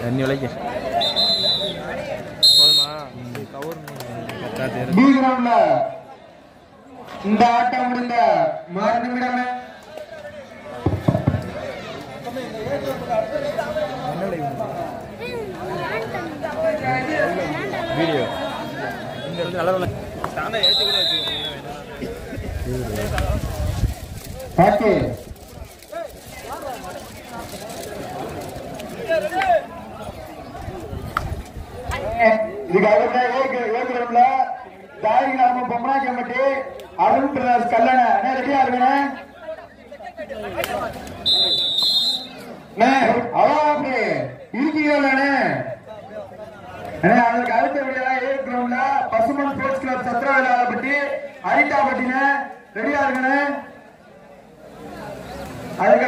தண்ணி விலைக்கு பி கிரவுண்ட்ல இந்த ஆட்டம் முடிந்த மாறு நிமிடமே வீடியோ இந்த இடத்துல அளவுல ஓகே இதுக்காக ஏ கிரவுண்ட்ல தாரி கிராமம் பொம்மனா கம்பட்டி அருண் பிரகாஷ் கல்லண ரெடியா இருக்கணும் அவாப்பு இருக்கீங்களானே அதற்கு அடுத்தபடியா ஏ கிரவுண்ட்ல பசுமன் ஸ்போர்ட்ஸ் கிளப் சத்திரவேலாப்பட்டி அரிட்டாப்பட்டின ரெடியா இருக்கணும் அதுக்கு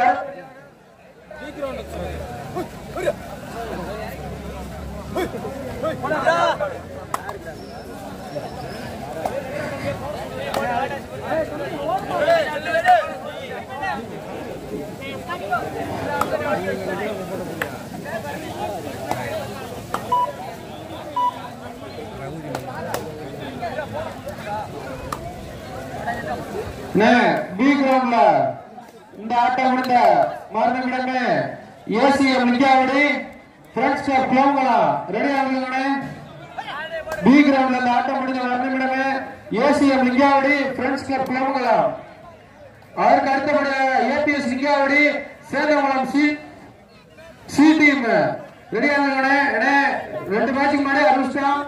பி கிரவுண்ட்ல இந்த ஆட்டம் முடிந்த மறுநிமிடமே ஏசிஎம் லிங்காவடி ஃப்ரெண்ட்ஸ் கிளப் கிளம்பலாம் ரெடி ஆகுங்க. பி கிரவுண்ட்ல இந்த ஆட்டம் முடிந்த மறுநிமிடமே ஏசிஎம் லிங்காவடி ஃப்ரெண்ட்ஸ் கிளப் கிளம்பலாம். அதற்கு அடுத்தபடியாக ABS Lingavadi Sethamangalam C team ready ஆகுங்க. ரெண்டு மேட்சுக்கு முன்னாடி அறிவிச்சிட்டோம்,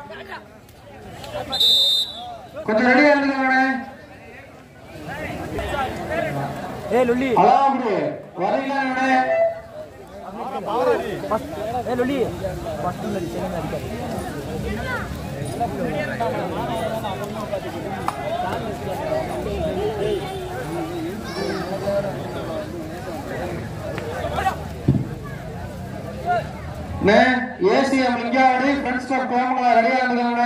கொஞ்சம் ரெடி ஆகுங்க. ஏ லுல்லி அலாவுடு வரீங்களா? ஏ லுல்லி ஃபர்ஸ்ட் லுல்லி செகண்ட் அடிக்காது. ஏசிஎம் லிங்காவடி ஃப்ரெண்ட்ஸ் கிளப் கோமங்களா ரெடியா இருந்துங்க.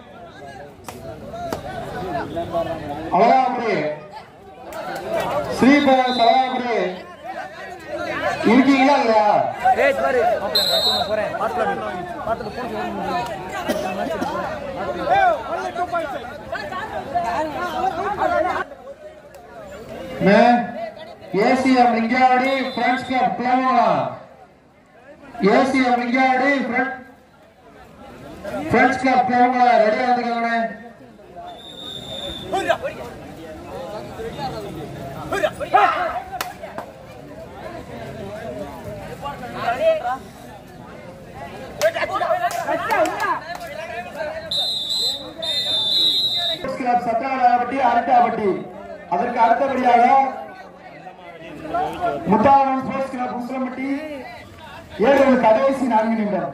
அழகாபுரி ஸ்ரீபவன் சலகாபுரி இருக்கீங்களா இல்லையா? ஏசிஎம் லிங்காவடி ஃப்ரெண்ட்ஸ் கிளப் கோமங்களா ஏசிஎம் லிங்காவடி ஃப்ரெண்ட்ஸ் கிளப் கோமங்களா ரெடியா இருந்துங்க. சத்திரவேலாப்பட்டி அரிட்டாப்பட்டி அதற்கு அடுத்தபடியாக முத்தாவரம் ஸ்போர்ட்ஸ் கிளப் உசிலம்பட்டி ஏழு கடைசி 4 நிமிடம்.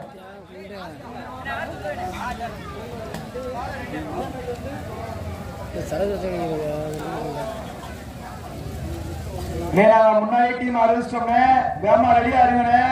முன்னாடி டீம் அறிவிச்சிட்டோம்னே வேமா ரெடியா இருங்கண்ணே.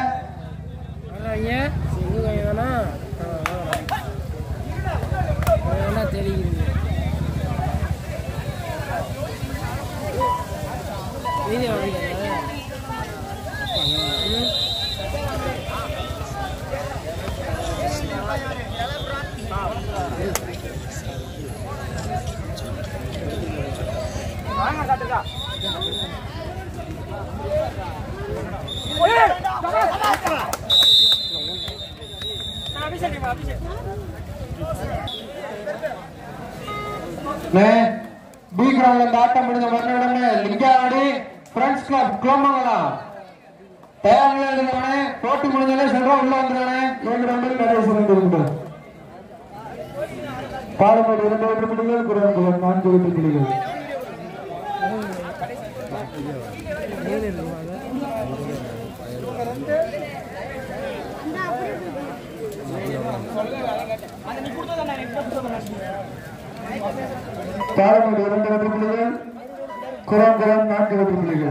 பி கிரவுண்ட்ல இந்த ஆட்டம் முடிஞ்ச மறுநிமிடமே லிங்காவடி ஃப்ரெண்ட்ஸ் கிளப் கோமங்கலம் தயாரில் இருந்தவனே போட்டி முடிஞ்சாலே செல்வம் உள்ள வந்துடுறானே. 7 ரவுண்டில் கடைசி 2 நிமிடம். பாலமேடு 2 வெற்றி புள்ளிகள், குரங்குளம் 4 வெற்றி புள்ளிகள். பாலமேடு 2 வெற்றி புள்ளிகள், குரங்குளம் 4 வெற்றி புள்ளிகள்.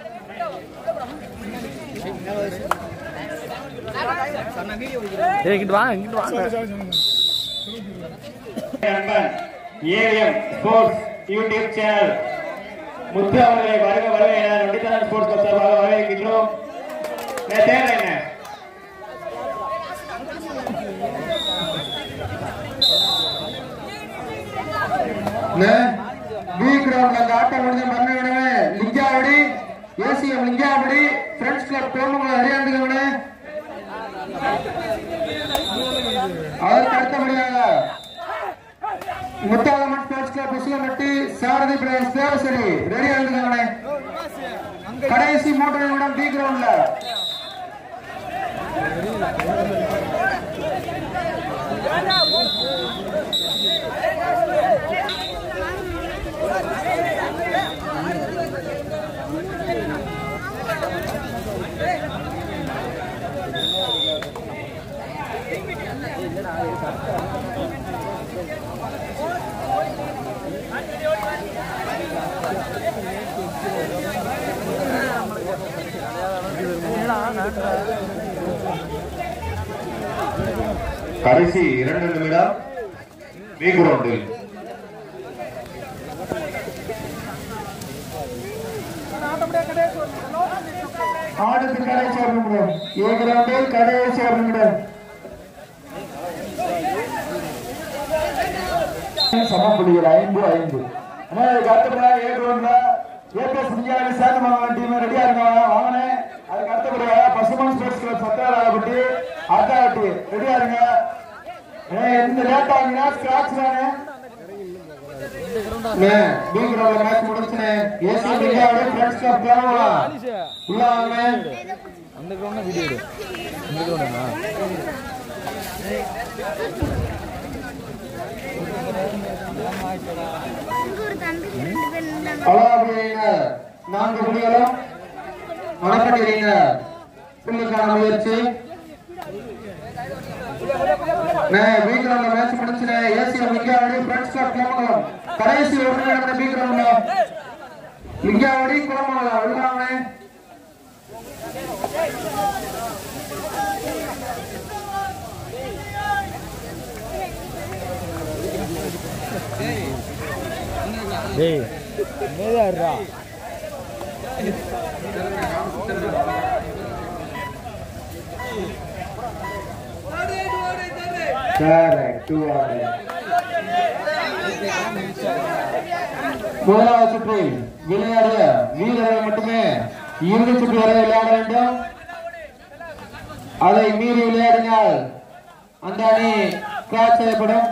AM sports YouTube channel Muthu அவர்களை வருக வருக என நொடித்தனம் ஸ்போர்ட்ஸ் சார்பாக வரவேற்கின்றோம். தேவைங்க பி கிரவுண்ட்ல அந்த ஆட்டம் முடிஞ்ச மறுநாடமே Lingavadi ACM Lingavadi friends club Komangalam அரியாந்துக்கவனே. அதற்கு அடுத்தபடியாக முத்தாலம்மன் ஸ்போர்ட்ஸ் கிளப் உசிலம்பட்டி சாரதி பிரதேஷ் தேவசரி ரெடி ஆகுதுங்கண்ணே. கடைசி 3 நிமிடம் பி கிரவுண்ட்ல கடைசி 2 நிமிடம் பி கிரவுண்டில். ஆடுக்கு கடைசி 1 நிமிடம். ஏ கிரவுண்டில் கடைசி 1 நிமிடம். சமப்புள்ளிகள் 5-5. அடுத்தபடியாக ஏ கிரவுண்ட்ல ஏபிஎஸ் விஞ்ஞானி சேந்தமங்கலம் டீம் ரெடியா இருக்காங்க. வாங்கினே அதுக்கு அடுத்தபடியாக பசுமன் ஸ்போர்ட்ஸ் கிளப் சத்தியாராயப்பட்டி அத்தாவட்டி ரெடியா இருங்க. இந்த லேட் ஆகுனா ஸ்கிராட்ச் தானே. பி கிரவுண்ட்ல மேட்ச் முடிச்சுனே. ஏசி விஞ்ஞானி ஃப்ரெண்ட்ஸ் கிளப் கிளம்புவா உள்ள வாங்க. அந்த கிரவுண்ட்ல வீடியோ எடு. இந்த கிரவுண்டா நான்கு புள்ளிகளும் மணப்பட்டிருங்க. புள்ளிக்கான முயற்சி பி கிரவுண்ட்ல மேட்ச் முடிச்சுன. ACM Lingavadi friends club Komangalam கடைசி 1 நிமிடம் பி கிரவுண்ட்ல லிங்காவடி கோமங்கலம் உள்ளாங்க. டேய் மேதாரா கரெக்ட். முதலாவது சுற்றில் விளையாடிய வீரர்கள் மட்டுமே இறுதி சுற்று வரை விளையாட வேண்டும். அதை மீறி விளையாடினால் அந்த அணி கிராஸ் செய்யப்படும்.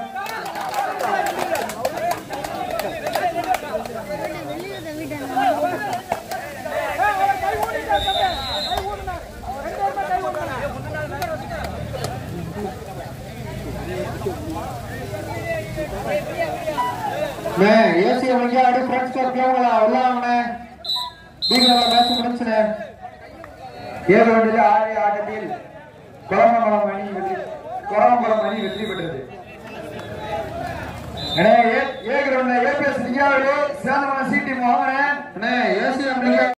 ஏசிஎம் விளையாடி ஃப்ரெண்ட்ஸ் கிளப் கோமங்கலம் உள்ளாங்க. பி கிரவுண்ட்ல மேட்ச் முடிச்சுன. ஏ கிரவுண்டில் ஆடிய ஆட்டத்தில் கோமங்கலம் அணி வெற்றி பெற்றது. ஏ கிரவுண்ட்ல ABS Lingavadi Senthamangalam C team வாங்கினேன். ஏசிஎம்